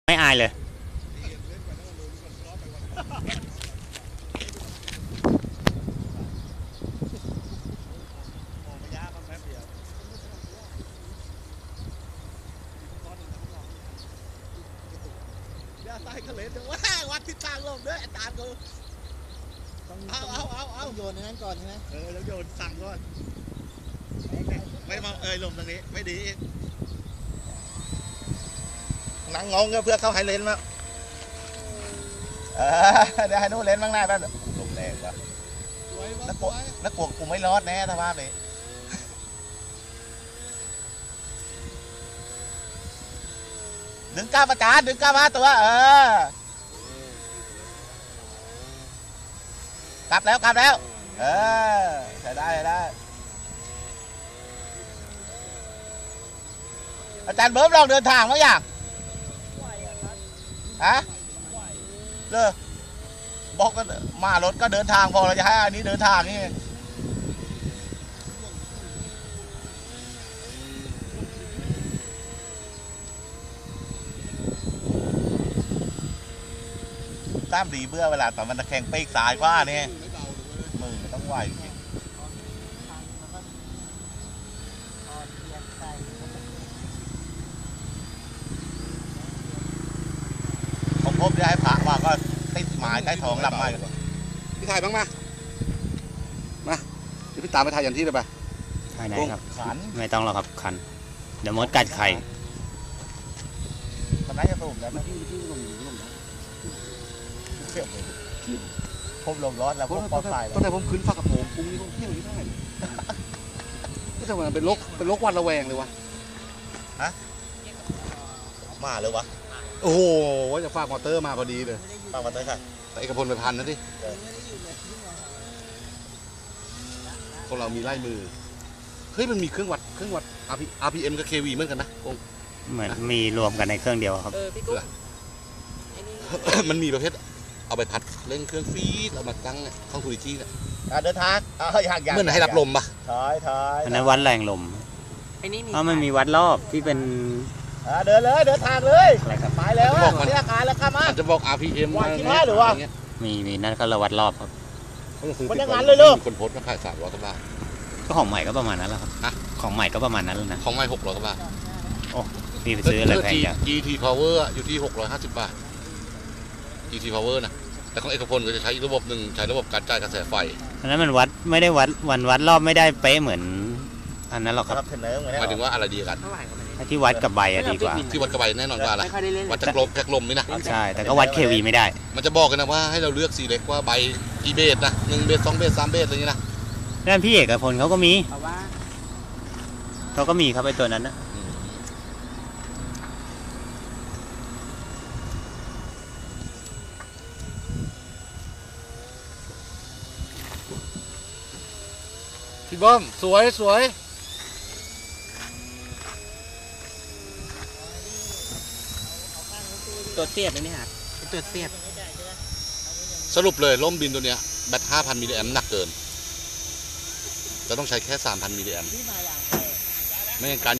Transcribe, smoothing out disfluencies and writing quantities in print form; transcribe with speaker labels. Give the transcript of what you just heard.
Speaker 1: ไม่อายเลย
Speaker 2: ใต้เขาเลยว่าวัดทิศทางลมด้วยตามกูเอาโยนในนั้นก่อนใช่ไหมแล้วโยนสั่งก่อนไม่มาลมตรงนี้ไม่ดีนั่งงงก็เพื่อเข้าไฮเลนมาเดี๋ยวให้นู้นเลนบ้างหน้าแป๊บลมแรงว่ะนักกวกกูไม่รอดแน่สภาพนี้ดึงก้าวประจานดึงก้าวมาตัวกลับแล้วใช้ได้อาจารย์เบิ้มลองเดินทางมั้งอย่างฮะเลยบอกก็มารถก็เดินทางพอเราจะให้อันนี้เดินทางนี่ตามดีเบื่อเวลาตอนมันแข่งเป๊กสายกว่านี่มือมันต้องไหวจริงผมพบได้ให้พระมาก็ติดหมายใกล้ทองลำไม้พี่ถ่ายบ้างมาพี่ตามไปถ่ายอย่างที่เลยไป
Speaker 1: ถ่ายไหนครับ
Speaker 2: ขัน
Speaker 1: ไม่ต้องหรอกครับขันเดี๋ยวมดกัดไข่
Speaker 2: มันน่าจะสูบแล้วผมลมร้อนแล้วผมปลอดภัยแล้วแต่ผมขึ้นฟ้ากับผมปุ้งนี่ต้องเที่ยวอยู่ได้ก็แต่ว่าเป็นโรควันระแวงเลยวะฮะมาเลยวะโอ้โหว่าจะฝากมอเตอร์มาพอดีเลยฝากมอเตอร์ค่ะแต่เอกพลไปพันนะดิของเรามีไล่มือเฮ้ยมันมีเครื่องวัดRPM กับ KV เหมือนกันนะ
Speaker 1: เหมือนมีรวมกันในเครื่องเดียวครับ
Speaker 2: มันมีประเภทเอาไปพัดเล่นเครื่องฟีดเรามาตั้งข้องทูริจี้เนี่ยเดินทางอย่างเมื่อไหร่ให้รับลมปะถอย
Speaker 1: อันนั้นวัดแรงลมเพราะมันมีวัดรอบที่เป็น
Speaker 2: เดินเลยเดินทางเลยไปแล้วที่อาคารแล้วครับมันจะบอก RPM วันที่5หรือว่า
Speaker 1: มีนั่นก็ระวัดรอบครับ
Speaker 2: มันยังงั้นเลยลูกคนโพสต์มาขาย300 กว่าบาท
Speaker 1: ก็ของใหม่ก็ประมาณนั้นแหละครับของใหม่ก็ประมาณนั้นแล้วนะ
Speaker 2: ของใหม่600 กว่าบาท
Speaker 1: โอ้พี่ไปซื้ออะไรแพงจัง
Speaker 2: GT Power อยู่ที่650 บาท GT Power นะแต่ของเอกพลก็จะใช้อีกระบบหนึ่งใช้ระบบการจ่ายกระแสไฟ
Speaker 1: อันนั้นมันวัดไม่ได้วัดรอบไม่ได้เป๊ะเหมือนอันนั้นหรอกครับ
Speaker 2: หมายถึงว่าอะไรดีกัน
Speaker 1: ที่วัดกับใบดีกว่า
Speaker 2: ที่วัดกับใบแน่นอนกว่าอะไรวัดจากลมนี่นะ
Speaker 1: ใช่แต่ก็วัด KV ไม่ได้
Speaker 2: มันจะบอกกันนะว่าให้เราเลือกสีเล็กว่าใบกี่เบสนะ1 เบส 2 เบส 3 เบสอะไรอย่างนี้นะ
Speaker 1: นั่นพี่เอกพลเขาก็มีครับไอตัวนั้นนะ
Speaker 2: พี่บ้อมสวย
Speaker 1: ตัวเสียบนี่ฮะตัวเสียบ
Speaker 2: สรุปเลยล่มบินตัวเนี้ยแบต 5,000 มิลลิแอมป์หนักเกินจะต้องใช้แค่ 3,000 มิลลิแอมป์ไม่งั้นการ